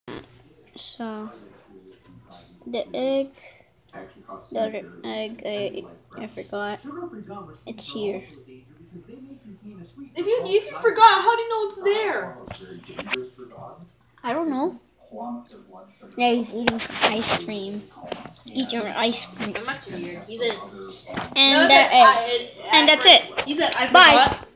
So the egg, the other egg, I forgot. It's here. If you forgot, how do you know it's there? I don't know. Yeah, he's eating some ice cream. Eat your ice cream. I'm not weird. He said, And that's it. He said, I Bye. forgot.